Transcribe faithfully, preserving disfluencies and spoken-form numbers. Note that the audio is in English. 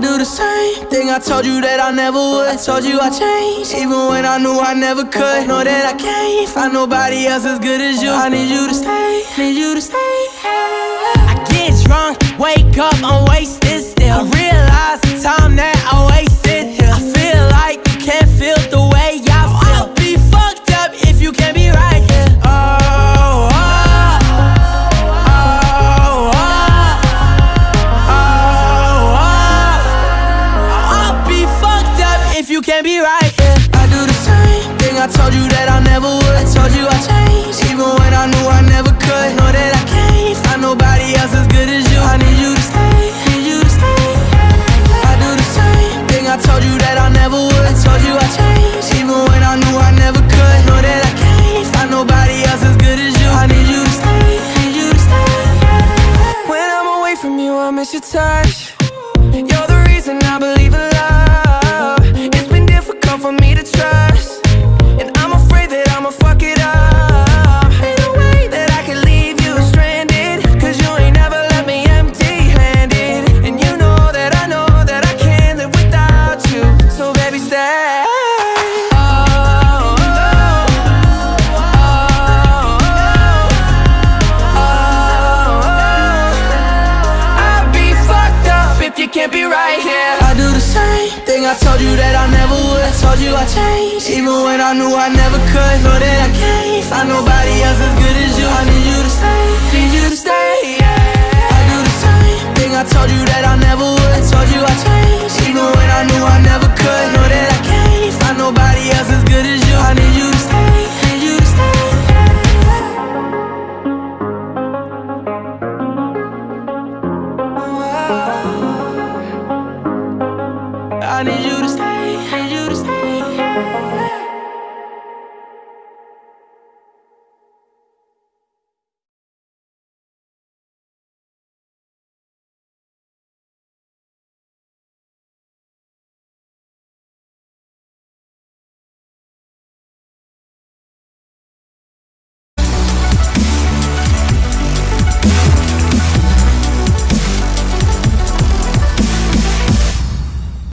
do the same thing I told you that I never would. I told you I changed, even when I knew I never could. Know that I can't find nobody else as good as you. I need you to stay, need you to stay. I get drunk, wake up, I'm wasted still. I realize the time that I wasted here. I feel like you can't feel the way I feel. I'll be fucked up if you can't be right here. Oh, oh, oh, oh, oh, oh. I'll be fucked up if you can't be right here. I do the same thing I told you that I never would. I told you I changed, even when I knew I never could. Know that I can't find nobody else as good as you. I need you to stay, need you to stay. I do the same thing I told you that I never would. I told you I changed, even when I knew I never could. Know that I can't find nobody else as good as you. I need you to stay, need you to stay. When I'm away from you, I miss your touch. You're the reason I believe in love. It's been difficult for me to trust, and I'm afraid that I'ma fuck it up. Ain't no way that I can leave you stranded, cause you ain't never left me empty-handed. And you know that I know that I can't live without you. So baby, stay. Oh, oh, oh, oh, oh. I'll be fucked up if you can't be right here. I do the same thing I told you that I never would. I told you I changed, even when I knew I never could. Know that I can't find nobody else as good as you. I need you to stay, need you to stay, yeah. I do the same thing I told you that I never would. I told you I changed, even when I knew I never could. Know that I can't find nobody else as good as you. I need you to stay, need you to stay, yeah. I need you to